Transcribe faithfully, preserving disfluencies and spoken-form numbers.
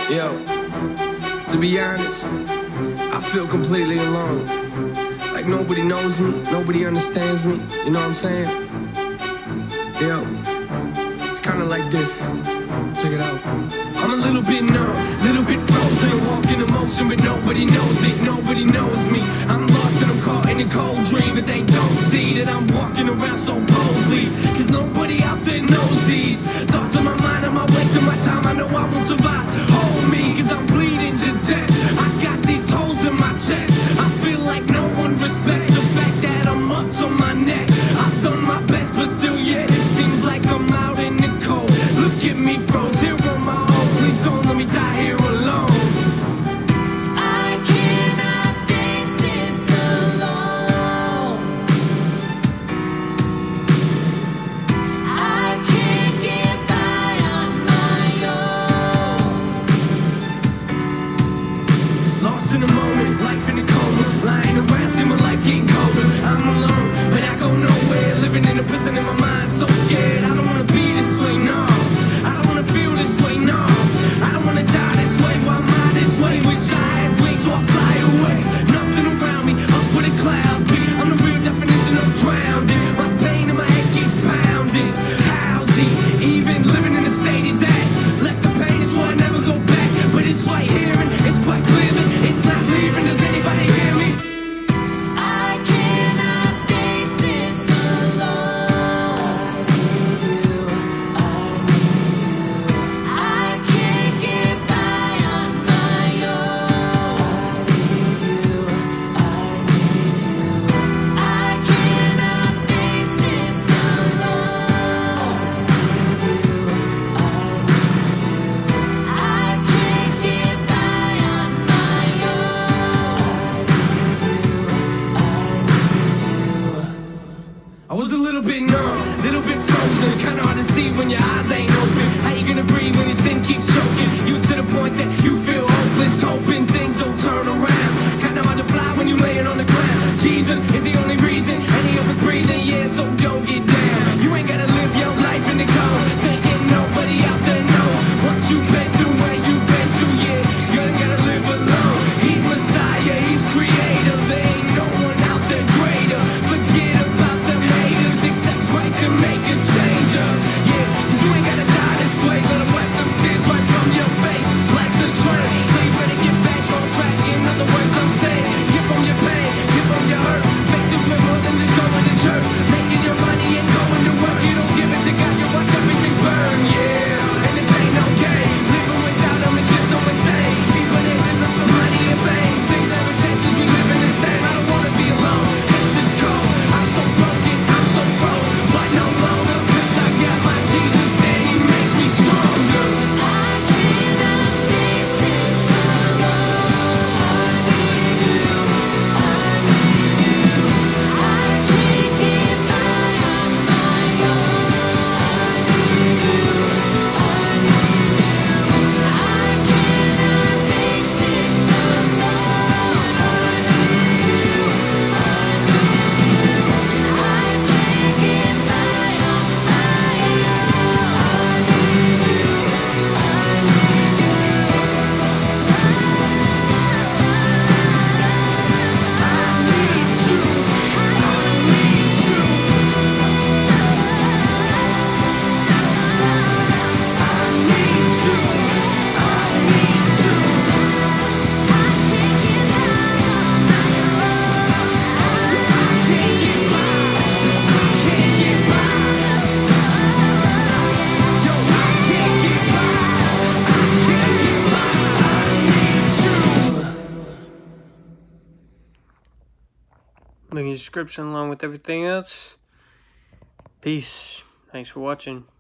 Yo, to be honest, I feel completely alone. Like nobody knows me, nobody understands me, you know what I'm saying? Yo, it's kinda like this. Check it out. I'm a little bit numb, little bit frozen, walking emotion, but nobody knows it, nobody knows me. I'm lost and I'm caught in a cold dream, but they don't see that I'm walking around so boldly. Cause nobody out there knows these thoughts in my mind, am I wasting my time? I know I won't survive. Hold me, cause I'm bleeding to death. I got these holes in my chest. I feel like no one respects the fact that I'm up to my neck. I've done my best, but still yet it seems like I'm out in the cold. Look at me froze here on my own. Please don't let me die here alone. I cannot face this alone. I can't get by on my own. Lost in a moment, life in a coma, lying around, see my life getting colder. I'm alone, but I go nowhere, living in a prison in my mind, so scared. I don't wanna be this way, no. I don't wanna feel this way, no. I don't wanna die this way, why am I this way? Wish I had wings so I fly away. Nothing around me, up where the clouds be. I'm the real definition of drowning. My pain in my head keeps pounding. How's he even living in the state he's at? Left the pain, so I never go back. But it's right here and it's quite clear that it's not leaving. Does anybody hear me? I cannot face this alone. I need you, I need you. I can't get by on my own. I need you, I need you. I cannot face this alone. I need you, I need you. I can't get by on my own. I need you, I need you. I was a little bit numb, little bit frozen. Kinda hard to see when your eyes ain't open. How you gonna breathe when your sin keeps choking you to the point that you feel hopeless, hoping things don't turn around. Kinda hard to fly when you laying on the ground. Jesus is the only reason any of us breathing, yeah, so don't get down. You ain't gotta live your life in the cold, thinking nobody out there knows what you've been through, where you've been to, yeah. You ain't gotta live alone. He's Messiah, he's creator. There ain't no one out there greater. Forget about them haters, accept Christ and make a change. uh, Yeah, cause you ain't gotta die this way. Let him wipe them tears right from your face. Life's a train, so you better get back on track. In other words, I'm saying, give from your pain, give from your hurt. Faith is way more than just going to church. Making your money and going to work. You don't give it to God, you watch everything burn, yeah. And this ain't okay. Living without him is just so insane. People they living for money and fame. Things never change cause we living the same. I don't wanna be alone. Hit the cold. I'm so broken, I'm so broke. But no longer, cause I got my Jesus and he makes me stronger. I cannot face this alone. I need you, I need you. I can't get by on my own. I need you, I need you. I cannot face this alone. I need you, I need you. I can't get by on my own. I need you, I need you. I need you, I need you. I need you, I need you. I can't get by on my own. I can't get by, I can't get by. Yo, I can't get by, I can't get by. I need you. Link in the description along with everything else. Peace. Thanks for watching.